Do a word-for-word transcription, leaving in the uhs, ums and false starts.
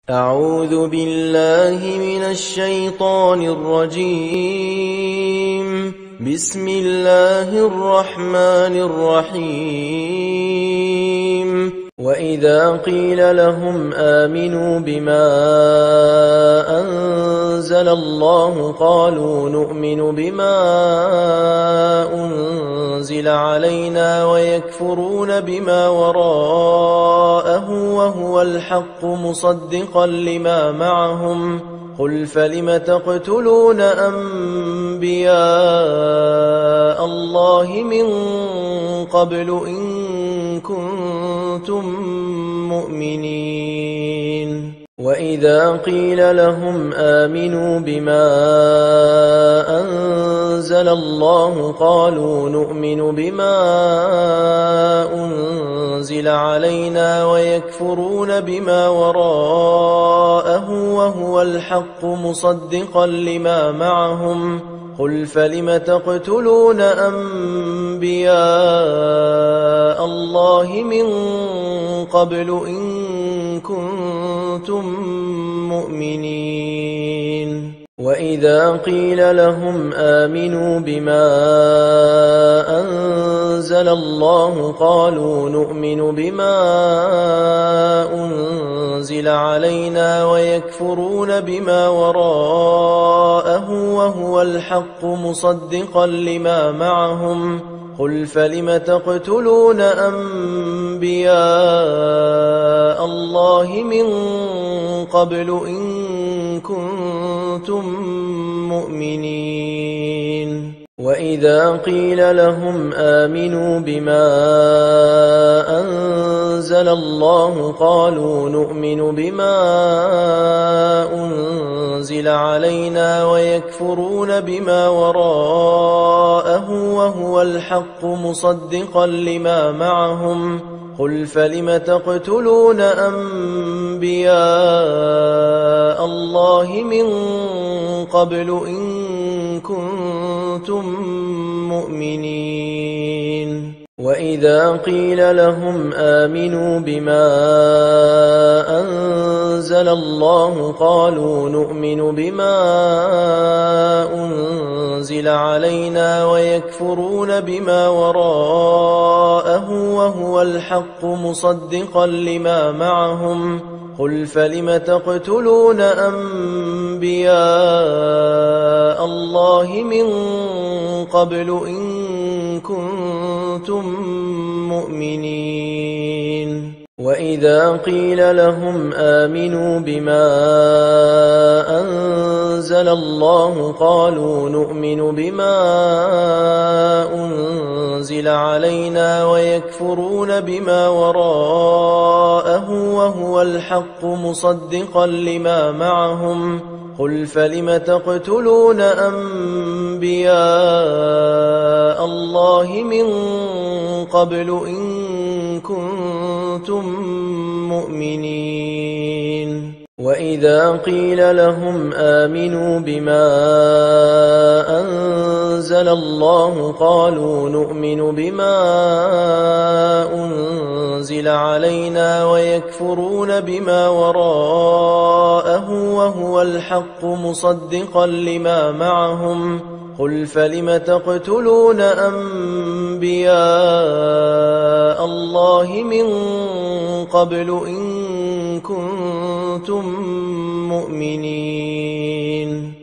أعوذ بالله من الشيطان الرجيم. بسم الله الرحمن الرحيم. وإذا قيل لهم آمنوا بما أنزل الله قالوا نؤمن بما أنزل علينا ويكفرون بما وراءه وهو الحق مصدقا لما معهم قل فلم تقتلون أنبياء الله من قبل إن كنتم مؤمنين. وإذا قيل لهم آمنوا بما أنزل الله قالوا نؤمن بما أنزل علينا ويكفرون بما وراءه وهو الحق مصدقا لما معهم قل فلم تقتلون أنبياء الله من قبل إن كنتم مؤمنين. وإذا قيل لهم آمنوا بما أنزل الله قالوا نؤمن بما أنزل علينا ويكفرون بما وراءه وهو الحق مصدقا لما معهم قل فلم تقتلون أنبياء الله من قبل إن كنتم مؤمنين. وإذا قيل لهم آمنوا بما أنزل الله قالوا نؤمن بما أنزل علينا ويكفرون بما وراءه وهو الحق مصدقا لما معهم قل فلم تقتلون أنبياء الله من قبل إن كنتم مؤمنين. وإذا قيل لهم آمنوا بما أنزل الله قالوا نؤمن بما أنزل علينا ويكفرون بما وراءه وهو الحق مصدقا لما معهم قل فلم تقتلون أنبياء الله من قبل إن كنتم مؤمنين. وإذا قيل لهم آمنوا بما أنزل الله قالوا نؤمن بما أنزل علينا ويكفرون بما وراءه وهو الحق مصدقا لما معهم قل فلم تقتلون أنبياء الله من قبل إن كنتم مؤمنين. وإذا قيل لهم آمنوا بما أنزل الله قالوا نؤمن بما أنزل علينا ويكفرون بما وراءه وهو الحق مصدقا لما معهم قل فلم تقتلون أنبياء الله من قبل إن كنتم مؤمنين.